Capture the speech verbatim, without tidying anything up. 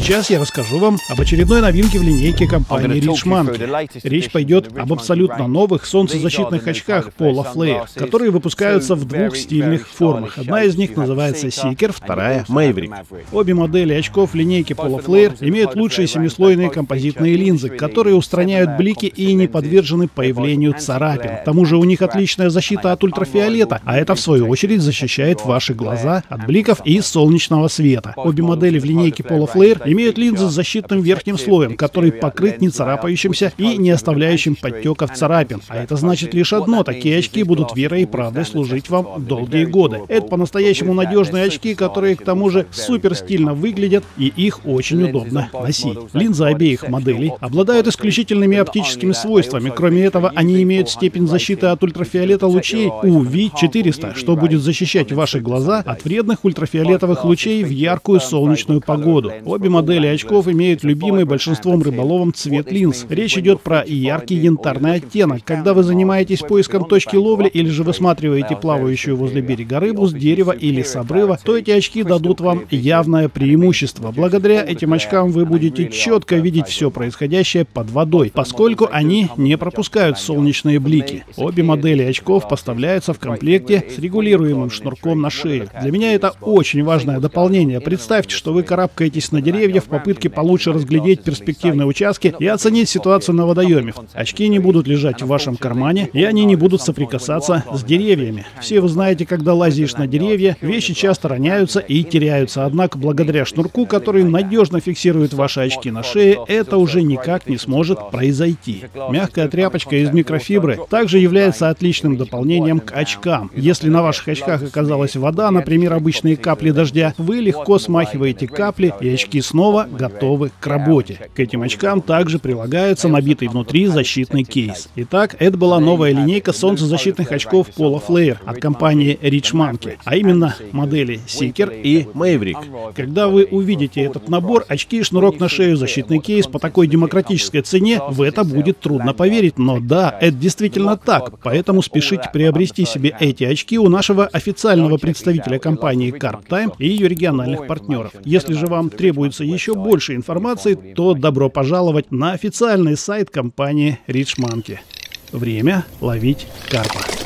Сейчас я расскажу вам об очередной новинке в линейке компании Richemont. Речь пойдет об абсолютно новых солнцезащитных очках Polar Flare, которые выпускаются в двух стильных формах. Одна из них называется Seeker, вторая — Maverick. Обе модели очков линейки Polar Flare имеют лучшие семислойные композитные линзы, которые устраняют блики и не подвержены появлению царапин. К тому же у них отличная защита от ультрафиолета, а это в свою очередь защищает ваши глаза от бликов и солнечного света. Обе модели в линейке Polar Flare имеют линзы с защитным верхним слоем, который покрыт не царапающимся и не оставляющим подтеков царапин. А это значит лишь одно: такие очки будут верой и правдой служить вам долгие годы. Это по-настоящему надежные очки, которые к тому же супер стильно выглядят, и их очень удобно носить. Линзы обеих моделей обладают исключительными оптическими свойствами. Кроме этого, они имеют степень защиты от ультрафиолета лучей ю ви четыреста, что будет защищать ваши глаза от вредных ультрафиолетовых лучей в яркую солнечную погоду. Обе модели очков имеют любимый большинством рыболовом цвет линз. Речь идет про яркий янтарный оттенок. Когда вы занимаетесь поиском точки ловли или же высматриваете плавающую возле берега рыбу с дерева или с обрыва, то эти очки дадут вам явное преимущество. Благодаря этим очкам вы будете четко видеть все происходящее под водой, поскольку они не пропускают солнечные блики. Обе модели очков поставляются в комплекте с регулируемым шнурком на шее. Для меня это очень важное дополнение. Представьте, что вы карабкаетесь на деревья в попытке получше разглядеть перспективные участки и оценить ситуацию на водоеме. Очки не будут лежать в вашем кармане, и они не будут соприкасаться с деревьями. Все вы знаете, когда лазишь на деревья, вещи часто роняются и теряются. Однако, благодаря шнурку, который надежно фиксирует ваши очки на шее, это уже никак не сможет произойти. Мягкая тряпочка из микрофибры также является отличным дополнением к очкам. Если на ваших очках оказалась вода, например, обычные капли дождя, вы легко смахиваете капли, и очки снова готовы к работе. К этим очкам также прилагается набитый внутри защитный кейс. Итак, это была новая линейка солнцезащитных очков Polar Flare от компании Richemont, а именно модели Seeker и Maverick. Когда вы увидите этот набор, очки и шнурок на шею, защитный кейс по такой демократической цене, в это будет трудно поверить, но да, это действительно так, поэтому спешите приобрести себе эти очки у нашего официального представителя компании Carp Time и ее региональных партнеров. Если же вам требуется еще больше информации, то добро пожаловать на официальный сайт компании Richemont. Время ловить карпа.